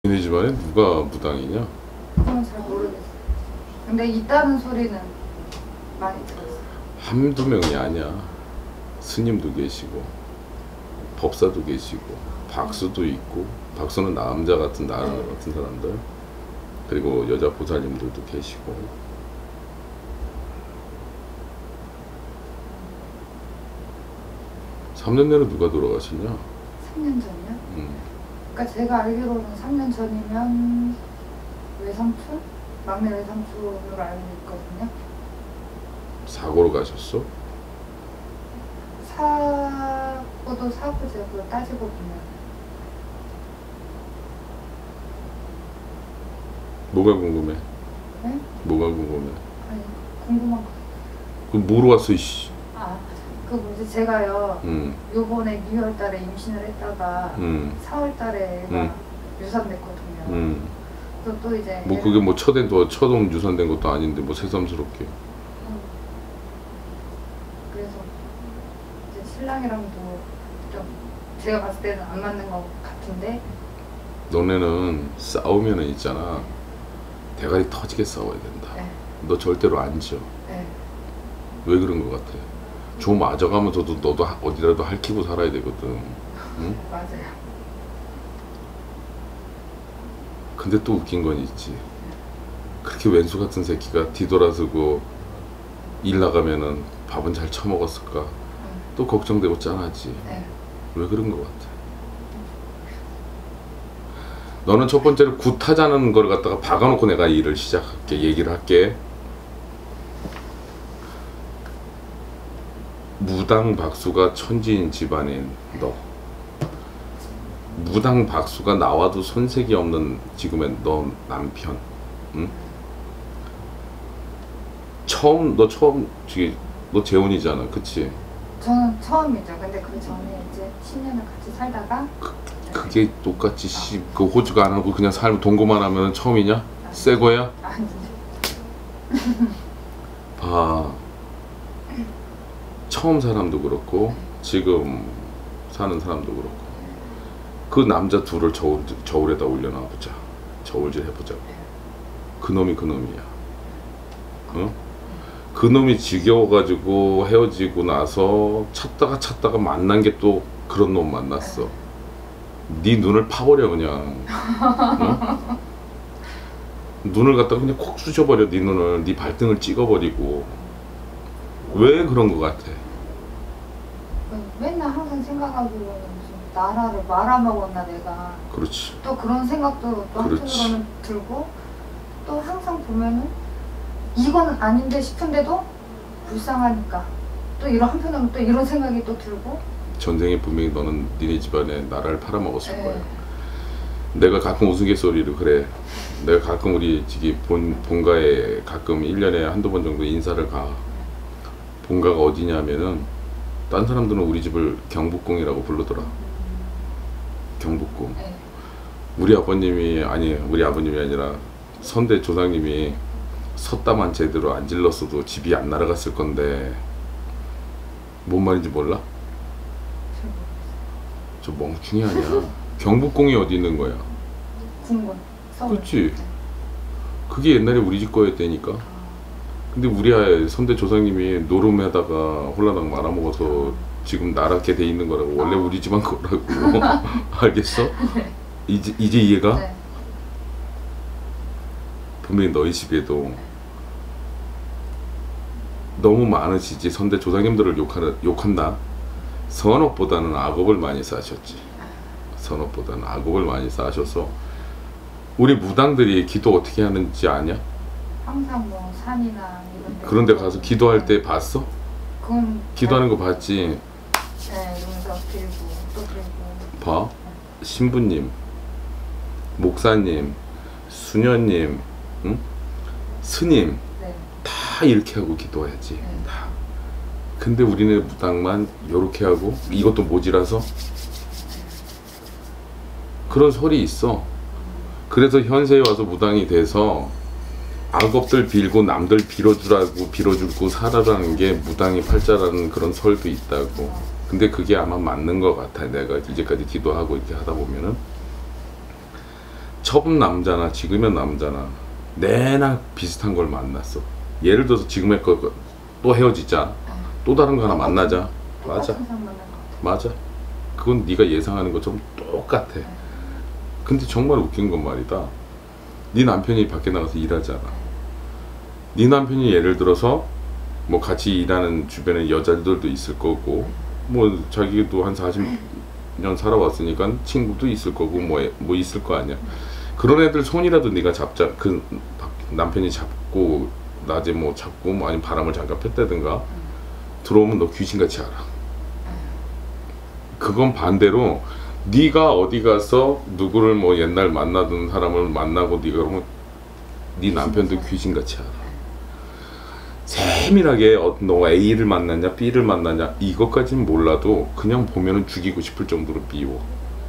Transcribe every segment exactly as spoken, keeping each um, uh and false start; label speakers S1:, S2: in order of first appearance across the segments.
S1: 너네 집안에 누가 무당이냐?
S2: 그건 잘 모르겠어요. 근데 있다는 소리는 많이 들었어요.
S1: 한두 명이 아니야. 스님도 계시고 법사도 계시고 박수도 있고, 박수는 남자 같은 나 같은 사람들, 그리고 여자 보살님들도 계시고. 삼 년 내로 누가 돌아가셨냐?
S2: 삼 년 전이요?
S1: 음.
S2: 그러니까 제가 알기로는 삼 년 전이면 외삼촌? 막내 외삼촌으로 알고 있거든요.
S1: 사고로 가셨어?
S2: 사고도 사고제고 따지고 보면
S1: 뭐가 궁금해?
S2: 네?
S1: 뭐가 궁금해?
S2: 아니 궁금한 거.
S1: 그럼 뭐로 왔어 이씨?
S2: 아, 그 뭐지 제가요.
S1: 음.
S2: 요번에 유월 달에 임신을 했다가
S1: 음.
S2: 사월 달에
S1: 음.
S2: 유산됐거든요.
S1: 음.
S2: 또, 또 이제
S1: 뭐 그게 뭐 첫엔 또 처동 유산된 것도 아닌데 뭐 새삼스럽게.
S2: 음. 그래서 이제 신랑이랑도 좀 제가 봤을 때는 안 맞는 것 같은데.
S1: 너네는 싸우면은 있잖아, 대가리 터지게 싸워야 된다.
S2: 네.
S1: 너 절대로 안 져.
S2: 네.
S1: 왜 그런 것 같아? 좀 맞아가면서도 너도 어디라도 핥히고 살아야 되거든. 응?
S2: 맞아요.
S1: 근데 또 웃긴 건 있지. 그렇게 왼수 같은 새끼가 뒤돌아서고 일 나가면은 밥은 잘 처먹었을까?
S2: 응.
S1: 또 걱정되고 짠하지.
S2: 네.
S1: 왜 그런 것 같아? 너는 첫 번째로 굿하자는 걸 갖다가 박아놓고 내가 일을 시작할게. 얘기를 할게. 무당 박수가 천지인 집안인 너, 무당 박수가 나와도 손색이 없는 지금의 너 남편, 응? 처음 너 처음 저기 너 재혼이잖아, 그치?
S2: 저는 처음이죠. 근데 그 전에 이제 십 년을 같이 살다가
S1: 그, 그게 똑같이 씨, 그 호주가 안 하고 그냥 살고 동거만 하면 처음이냐? 새 거야?
S2: 아니
S1: 봐, 처음 사람도 그렇고 지금 사는 사람도 그렇고 그 남자 둘을 저울, 저울에다 올려놔 보자. 저울질 해보자고. 그놈이 그놈이야. 어? 그놈이 지겨워가지고 헤어지고 나서 찾다가 찾다가 만난 게 또 그런 놈 만났어. 네 눈을 파버려 그냥. 어? 눈을 갖다가 그냥 콕 쑤셔버려. 네 눈을, 네 발등을 찍어버리고. 왜 그런 거 같아?
S2: 맨날 항상 생각하기로는 무슨 나라를 말아먹었나 내가.
S1: 그렇지.
S2: 또 그런 생각도 또
S1: 그렇지.
S2: 한편으로는 들고, 또 항상 보면은 이건 아닌데 싶은데도 불쌍하니까 또 이런 한편으로는 또 이런 생각이 또 들고.
S1: 전생에 분명히 너는 니네 집안에 나라를 팔아먹었을
S2: 네.
S1: 거야. 내가 가끔 우스갯소리를 그래. 내가 가끔 우리 저기 본, 본가에 가끔 일 년에 한두 번 정도 인사를 가. 본가가 어디냐면은 딴 사람들은 우리 집을 경복궁이라고 부르더라. 경복궁.
S2: 네.
S1: 우리 아버님이, 아니 우리 아버님이 아니라 선대 조상님이 섰다만 제대로 안 질렀어도 집이 안 날아갔을 건데 뭔 말인지 몰라? 저 멍충이 아니야. 경복궁이 어디 있는 거야?
S2: 궁궐. 서울.
S1: 그렇지. 그게 옛날에 우리 집 거였다니까. 근데 우리 아예 선대 조상님이 노름에다가 홀라당 말아먹어서 지금 나랗게 돼 있는 거라고. 원래 우리 집안 거라고. 알겠어?
S2: 네.
S1: 이제, 이제 이해가?
S2: 네.
S1: 분명히 너희 집에도 너무 많으시지. 선대 조상님들을 욕하는, 욕한다. 선업보다는 악업을 많이 쌓으셨지. 선업보다는 악업을 많이 쌓으셔서. 우리 무당들이 기도 어떻게 하는지 아냐?
S2: 항상 뭐 산이나 이런 데
S1: 그런 데 가서 기도할 때 봤어?
S2: 그건
S1: 기도하는 거 봤지?
S2: 네, 이러면서 들고 또 들고.
S1: 봐. 신부님, 목사님, 수녀님, 응? 스님,
S2: 네.
S1: 다 이렇게 하고 기도해야지.
S2: 네.
S1: 다. 근데 우리네 무당만 요렇게 하고 이것도 모지라서 그런 설이 있어. 그래서 현세에 와서 무당이 돼서 악업들 빌고 남들 빌어주라고 빌어주고 살아라는 게 무당의 팔자라는 그런 설도 있다고. 근데 그게 아마 맞는 것 같아. 내가 이제까지 기도하고 이렇게 하다 보면은 처음 남자나 지금의 남자나 내나 비슷한 걸 만났어. 예를 들어서 지금의 거 또 헤어지자. 또 다른 거 하나 만나자. 맞아.
S2: 똑같은 사람 만난 것 같아.
S1: 맞아. 그건 네가 예상하는 것처럼 똑같아. 근데 정말 웃긴 건 말이다. 네 남편이 밖에 나가서 일하잖아. 네 남편이 예를 들어서 뭐 같이 일하는 주변에 여자들도 있을 거고, 뭐 자기도 한 사십 년 살아왔으니까 친구도 있을 거고, 뭐, 뭐 있을 거 아니야. 그런 애들 손이라도 네가 잡자. 그 남편이 잡고 낮에 뭐 잡고 뭐 아니면 바람을 잠깐 폈다든가 들어오면 너 귀신같이 알아. 그건 반대로 네가 어디 가서 누구를 뭐 옛날 만나던 사람을 만나고 네가 그러면 네 남편도 귀신같이 알아. 세밀하게 어, 너가 A를 만났냐 B를 만났냐 이것까지는 몰라도 그냥 보면은 죽이고 싶을 정도로 미워.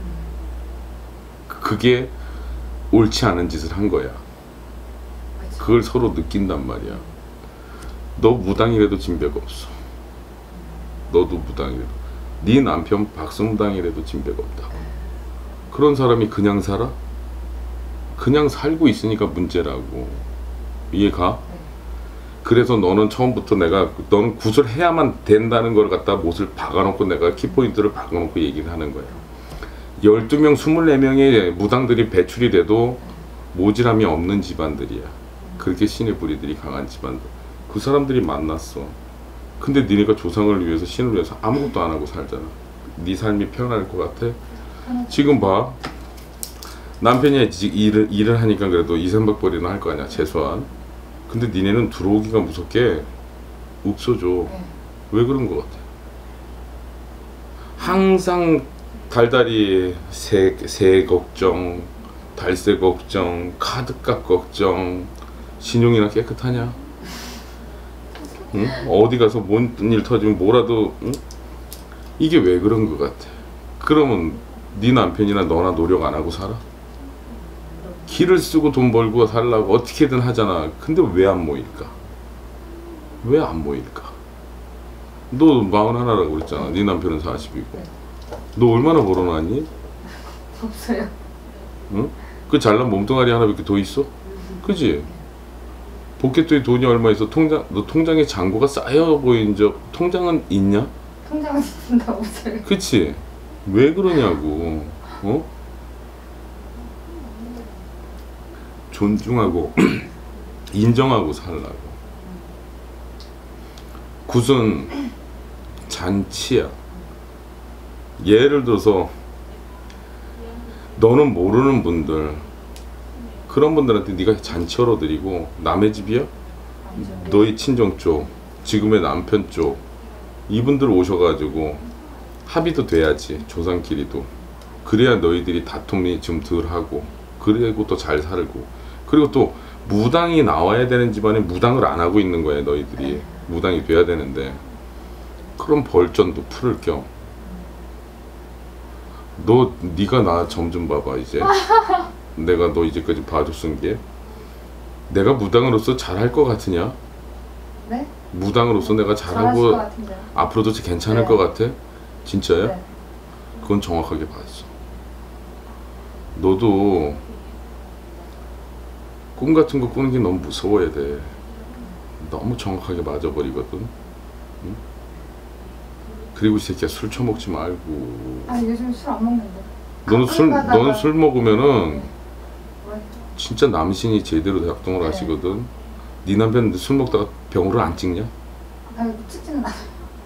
S1: 그게 옳지 않은 짓을 한 거야. 그걸 서로 느낀단 말이야. 너 무당이라도 진배가 없어. 너도 무당이라도. 네 남편 박수무당이라도 진배가 없다. 그런 사람이 그냥 살아? 그냥 살고 있으니까 문제라고. 이해가? 그래서 너는 처음부터 내가 너는 구슬해야만 된다는 걸 갖다 못을 박아놓고 내가 키포인트를 박아놓고 얘기를 하는 거야. 열두 명, 스물네 명의 무당들이 배출이 돼도 모질함이 없는 집안들이야. 그렇게 신의 부리들이 강한 집안들. 그 사람들이 만났어. 근데 니네가 조상을 위해서 신을 위해서 아무것도 안 하고 살잖아. 네 삶이 편할 것 같아? 지금 봐. 남편이 일을, 일을 하니까 그래도 이삼백 벌이나 할 거 아니야 최소한. 근데 니네는 들어오기가 무섭게 없어져.
S2: 네.
S1: 왜 그런 것 같아? 항상 달달이 새, 새 걱정, 달세 걱정, 카드값 걱정, 신용이나 깨끗하냐? 응? 어디 가서 뭔 일 터지면 뭐라도 응? 이게 왜 그런 것 같아? 그러면 네 남편이나 너나 노력 안 하고 살아? 길을 쓰고 돈 벌고 살라고 어떻게든 하잖아. 근데 왜 안 모일까? 왜 안 모일까? 너 마흔하나라고 그랬잖아. 네 남편은 사십이고. 너 얼마나 벌어놨니?
S2: 없어요.
S1: 응? 그 잘난 몸뚱아리 하나밖에 더 있어? 그지? 포켓도에 돈이 얼마 있어? 통장, 너 통장에 잔고가 쌓여 보인 적 통장은 있냐?
S2: 통장은 있는데 없어요.
S1: 그치? 왜 그러냐고. 어? 존중하고 인정하고 살라고. 굿은 잔치야. 예를 들어서 너는 모르는 분들, 그런 분들한테 네가 잔치 열어드리고 남의 집이야? 너희 친정 쪽, 지금의 남편 쪽 이분들 오셔가지고 합의도 돼야지. 조상끼리도. 그래야 너희들이 다툼이 좀 덜하고 그리고 또 잘 살고. 그리고 또 무당이 나와야 되는 집안에 무당을 안 하고 있는 거야. 너희들이 무당이 돼야 되는데. 그럼 벌전도 풀을 겸 너 네가 나 점 좀 봐봐. 이제 내가 너 이제까지 봐줬은 게 내가 무당으로서 잘할 것 같으냐?
S2: 네?
S1: 무당으로서 내가
S2: 잘하실
S1: 잘하고
S2: 것 같은데요.
S1: 앞으로도 괜찮을
S2: 네.
S1: 것 같아? 진짜야?
S2: 네.
S1: 그건 정확하게 봤어. 너도 꿈 같은 거 꾸는 게 너무 무서워야 돼. 너무 정확하게 맞아버리거든. 응? 그리고 이 새끼야 술 처먹지 말고.
S2: 아 요즘 술 안 먹는데.
S1: 너는 술
S2: 가다가-
S1: 너는 술 먹으면은
S2: 네.
S1: 진짜 남신이 제대로 작동을
S2: 네.
S1: 하시거든. 네 남편 술 먹다가 병으로 안 찍냐?
S2: 아 찍지는 않아.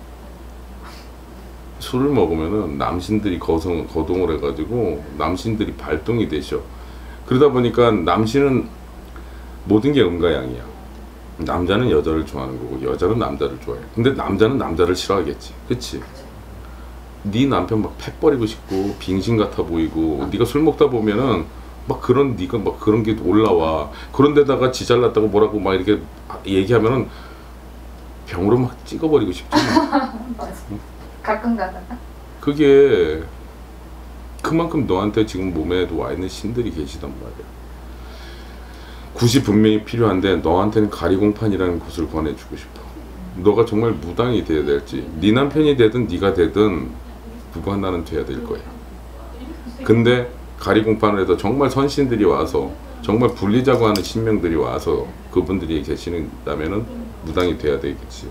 S1: 술을 먹으면은 남신들이 거성, 거동을 해가지고 남신들이 발동이 되셔. 그러다 보니까 남신은 모든 게 음가양이야. 남자는 여자를 좋아하는 거고 여자는 남자를 좋아해. 근데 남자는 남자를 싫어하겠지. 그치? 네 남편 막 팩 버리고 싶고 빙신 같아 보이고 네가 술 먹다 보면은 막 그런 네가 막 그런 게 올라와. 그런데다가 지 잘났다고 뭐라고 막 이렇게 얘기하면은 병으로 막 찍어버리고 싶잖아.
S2: 맞아. 가끔 가다가.
S1: 그게 그만큼 너한테 지금 몸에도 와 있는 신들이 계시단 말이야. 굿이 분명히 필요한데 너한테는 가리공판이라는 굿을 권해주고 싶어. 너가 정말 무당이 돼야 될지 네 남편이 되든 네가 되든 누구 하나는 돼야 될 거야. 근데 가리공판을 해서 정말 선신들이 와서 정말 불리자고 하는 신명들이 와서 그분들이 계시다면은 무당이 돼야 되겠지.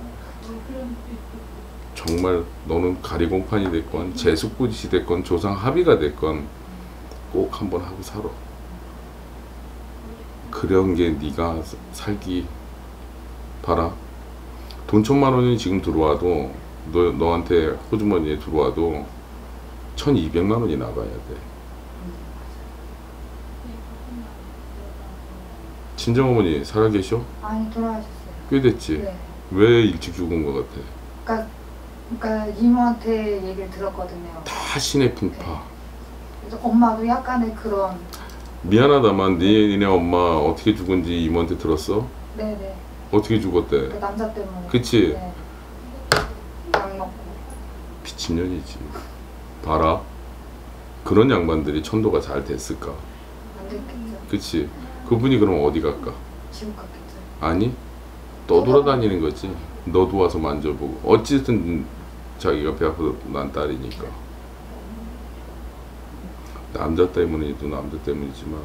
S1: 정말 너는 가리공판이 됐건 제수굿이 됐건 조상 합의가 됐건 꼭 한번 하고 살아. 그런 게 네가 살기 봐라. 돈 천만 원이 지금 들어와도 너, 너한테 호주머니에 들어와도 천이백만 원이 나가야 돼. 친정어머니 살아계셔?
S2: 아니 돌아가셨어요.
S1: 꽤 됐지?
S2: 네.
S1: 왜 일찍 죽은 것 같아?
S2: 그러니까, 그러니까 이모한테 얘기를 들었거든요.
S1: 다 신의 풍파.
S2: 네. 그래서 엄마도 약간의 그런.
S1: 미안하다만 네, 니네 엄마 어떻게 죽은지 이모한테 들었어?
S2: 네네.
S1: 어떻게 죽었대?
S2: 그 남자 때문에.
S1: 그치?
S2: 네. 약 먹고.
S1: 미친년이지. 봐라. 그런 양반들이 천도가 잘 됐을까?
S2: 안 됐겠죠.
S1: 그치? 그분이 그럼 어디 갈까?
S2: 지옥 갔겠죠.
S1: 아니 떠돌아다니는 거지. 너도 와서 만져보고 어쨌든 자기가 배 아파서 난 딸이니까. 남자 때문이도 남자 때문이지만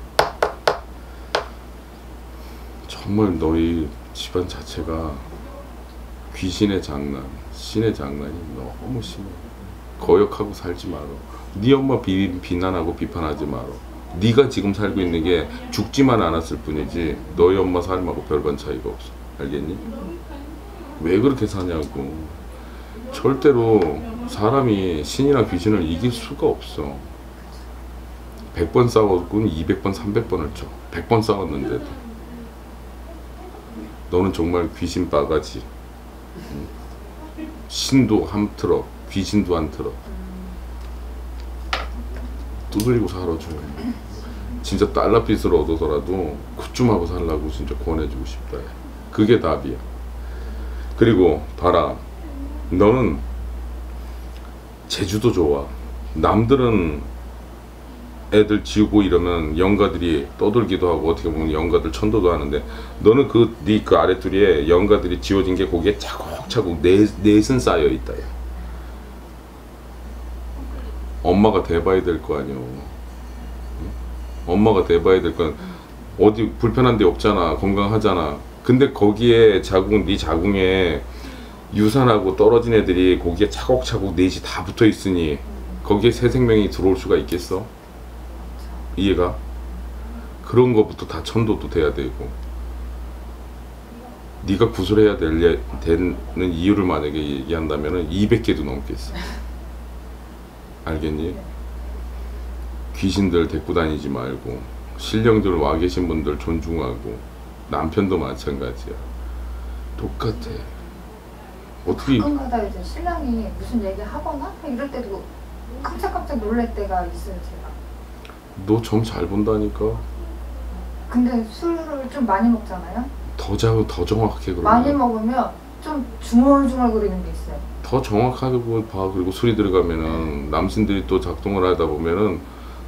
S1: 정말 너희 집안 자체가 귀신의 장난, 신의 장난이 너무 심해. 거역하고 살지 마라. 네 엄마 비, 비난하고 비판하지 마라. 네가 지금 살고 있는 게 죽지만 않았을 뿐이지 너희 엄마 삶하고 별반 차이가 없어. 알겠니? 왜 그렇게 사냐고. 절대로 사람이 신이나 귀신을 이길 수가 없어. 백 번 싸웠군 이백 번 삼백 번을 쳐. 백 번 싸웠는데도. 너는 정말 귀신 바가지. 신도 한 트럭, 귀신도 한 트럭. 두드리고 살아줘. 진짜 달러빚을 얻어서라도 굿좀 하고 살라고 진짜 권해주고 싶다. 그게 답이야. 그리고 봐라. 너는 제주도 좋아. 남들은 애들 지우고 이러면 영가들이 떠돌기도 하고 어떻게 보면 영가들 천도도 하는데 너는 그 네 그 아랫두리에 영가들이 지워진 게 거기에 차곡차곡 네, 넷은 쌓여 있다. 야. 엄마가 돼봐야 될 거 아니오. 응? 엄마가 돼봐야 될 건 어디 불편한 데 없잖아. 건강하잖아. 근데 거기에 자궁, 네 자궁에 유산하고 떨어진 애들이 거기에 차곡차곡 넷이 다 붙어 있으니 거기에 새 생명이 들어올 수가 있겠어? 이해가? 그런 거부터 다 천도도 돼야 되고 네가 구슬해야 될, 되는 이유를 만약에 얘기한다면 이백 개도 넘겠어. 알겠니? 귀신들 데리고 다니지 말고 신령들 와 계신 분들 존중하고 남편도 마찬가지야. 똑같아. 어떻게
S2: 가끔가다 이제 신랑이 무슨 얘기 하거나 이럴 때도 깜짝깜짝 놀랄 때가 있어요 제가.
S1: 너 점 잘 본다니까.
S2: 근데 술을 좀 많이 먹잖아요.
S1: 더 자, 더 정확하게 그러면
S2: 많이 먹으면 좀 중얼중얼 거리는 게 있어요.
S1: 더 정확하게 봐. 그리고 술이 들어가면은 남신들이 또 작동을 하다 보면은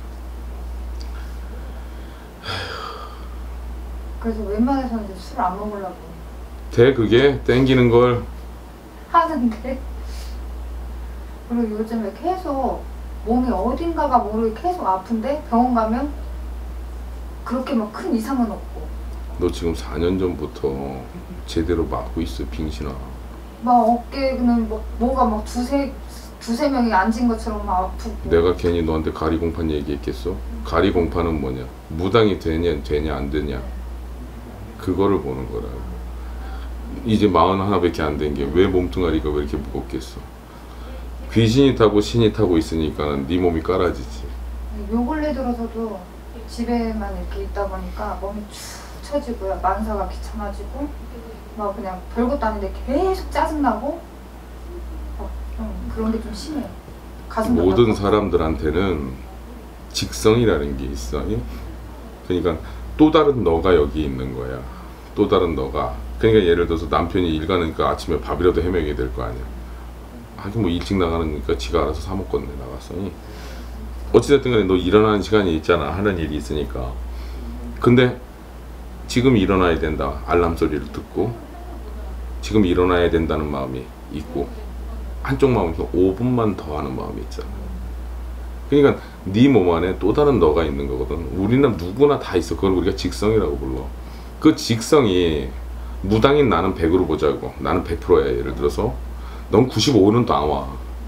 S2: 그래서 웬만해서는 이제 술 안 먹으려고
S1: 돼. 그게 땡기는 걸.
S2: 하는데 그리고 요즘에 계속 몸이 어딘가가 모르게 계속 아픈데 병원 가면 그렇게 막 큰 이상은 없고.
S1: 너 지금 사 년 전부터 제대로 맞고 있어 빙신아.
S2: 막 어깨는 막 뭐가 막 두세 두세 명이 앉은 것처럼 막 아프고.
S1: 내가 괜히 너한테 가리공판 얘기했겠어? 가리공판은 뭐냐? 무당이 되냐 되냐 안 되냐 그거를 보는 거라. 이제 마흔 하나밖에 안 된 게 왜 몸뚱아리가 왜 이렇게 무겁겠어? 귀신이 타고 신이 타고 있으니까 네 몸이 깔아지지.
S2: 요 근래 들어서도 집에만 이렇게 있다 보니까 몸이 축 처지고요. 만사가 귀찮아지고 막 그냥 별것도 아닌데 계속 짜증나고 막 좀 그런 게 좀 심해요. 가슴도
S1: 모든
S2: 아프고.
S1: 사람들한테는 직성이라는 게 있어. 그러니까 또 다른 너가 여기 있는 거야. 또 다른 너가. 그러니까 예를 들어서 남편이 일 가니까 아침에 밥이라도 해먹여야 될 거 아니야. 하긴 뭐 일찍 나가니까 지가 알아서 사 먹겠네. 나갔어. 어찌됐든 간에 너 일어나는 시간이 있잖아. 하는 일이 있으니까. 근데 지금 일어나야 된다. 알람 소리를 듣고 지금 일어나야 된다는 마음이 있고 한쪽 마음에서 오 분만 더 하는 마음이 있잖아. 그러니까 네 몸 안에 또 다른 너가 있는 거거든. 우리는 누구나 다 있어. 그걸 우리가 직성이라고 불러. 그 직성이 무당인 나는 백으로 보자고. 나는 백 퍼센트야. 예를 들어서 넌 구십오는 나와.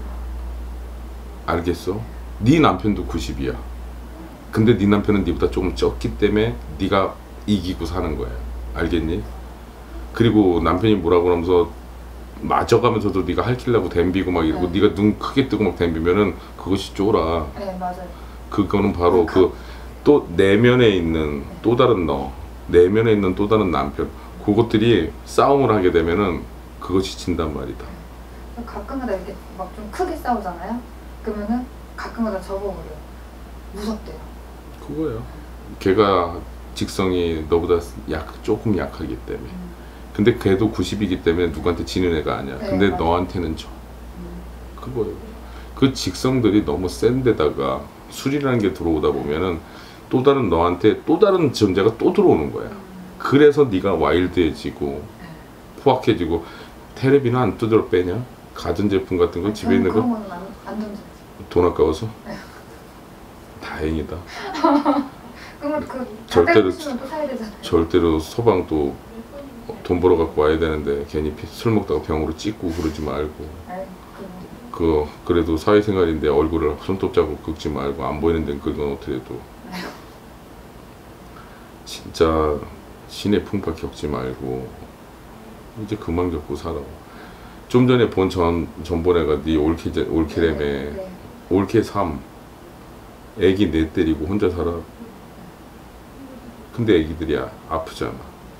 S1: 알겠어? 네 남편도 구십이야. 근데 네 남편은 네보다 조금 적기 때문에 네가 이기고 사는 거야. 알겠니? 그리고 남편이 뭐라고 하면서 맞아가면서도 네가 할킬라고 댐비고 막 이러고
S2: 네.
S1: 네가 눈 크게 뜨고 막 댐비면은 그것이 쫄아.
S2: 네, 맞아요.
S1: 그거는 바로 그 또 내면에 있는 또 다른 너, 내면에 있는 또 다른 남편, 그것들이 싸움을 하게 되면은 그것이 진단 말이다.
S2: 가끔가다 이렇게 막 좀 크게 싸우잖아요. 그러면은 가끔가다 접어버려요. 무섭대요.
S1: 그거예요. 걔가 직성이 너보다 약 조금 약하기 때문에.
S2: 음.
S1: 근데 걔도 구십이기 때문에 누구한테 지는 애가 아니야.
S2: 네,
S1: 근데
S2: 맞아요.
S1: 너한테는 져.
S2: 음.
S1: 그거예요. 그 직성들이 너무 센 데다가 술이라는 게 들어오다 보면은 또 다른 너한테 또 다른 존재가 또 들어오는 거야. 그래서 네가 와일드해지고 포악해지고. 테레비는 안 두드려 빼냐? 가전제품 같은 거 집에 있는
S2: 그런
S1: 거
S2: 거는 안, 안 던져요.
S1: 돈 아까워서?
S2: 네.
S1: 다행이다.
S2: 그러면 그
S1: 절대로
S2: 절대로 또 사야 되잖아요.
S1: 절대로 소방 또 돈 벌어 갖고 와야 되는데 괜히 피- 술 먹다가 병으로 찍고 그러지 말고.
S2: 아이, 그
S1: 그 그래도 사회생활인데 얼굴을 손톱 잡고 긁지 말고 안 보이는 데는 긁어놓더라도 진짜 신의 풍파 겪지 말고 이제 그만 겪고 살아. 좀 전에 본 전 전번에가 네 올케 올케렘에
S2: 네, 네.
S1: 올케 삼 애기 내 때리고 혼자 살아. 근데 애기들이 아- 아프잖아.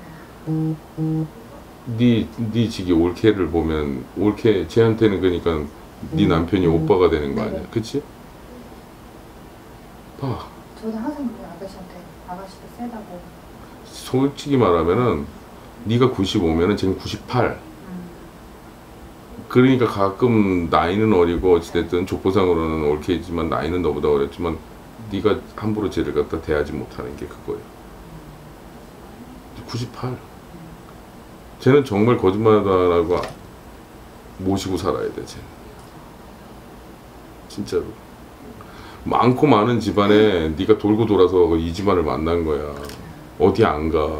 S1: 네, 네 지기 올케를 보면 올케 쟤한테는 그러니까 네 남편이 오빠가 되는 거 아니야.
S2: 네.
S1: 그치? 봐.
S2: 저도 항상 그 아저씨한테 아가씨가 세다고.
S1: 솔직히 말하면은 네가 구십오면은 쟤는 구십팔.
S2: 음.
S1: 그러니까 가끔 나이는 어리고 어찌됐든 족보상으로는 올케이지만 나이는 너보다 어렸지만 네가 함부로 쟤를 갖다 대하지 못하는 게 그거예요. 구십팔. 쟤는 정말 거짓말하다라고 모시고 살아야 돼. 쟤는 진짜로. 많고 많은 집안에 네가 돌고 돌아서 이 집안을 만난 거야. 어디 안 가.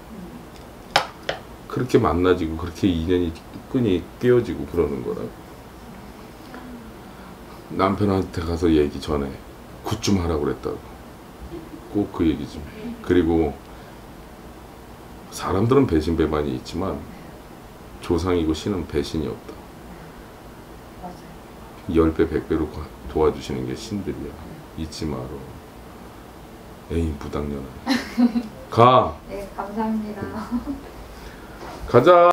S1: 그렇게 만나지고 그렇게 인연이 끈이 깨어지고 그러는 거라. 남편한테 가서 얘기 전에 굿 좀 하라고 그랬다고. 꼭 그 얘기 좀 해. 그리고 사람들은 배신 배반이 있지만 조상이고 신은 배신이 없다.
S2: 맞아요.
S1: 열 배, 백 배로 도와주시는 게 신들이야. 잊지 마라. 에이 무당년아. 가.
S2: 네, 감사합니다.
S1: 가자.